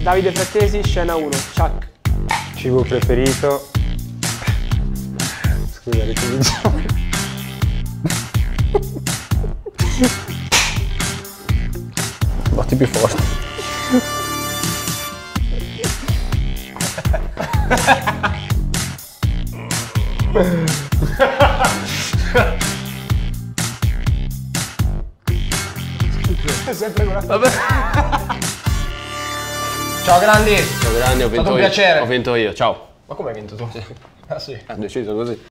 Davide Frattesi, scena 1. Chuck. Cibo preferito. Scusa, ricominciamo. Batti più forte. È sempre quella. Vabbè. Ciao grandi! Ciao grandi, ho vinto un io. piacere. Ho vinto io, ciao. Ma come hai vinto tu? Ah sì. Ha deciso così.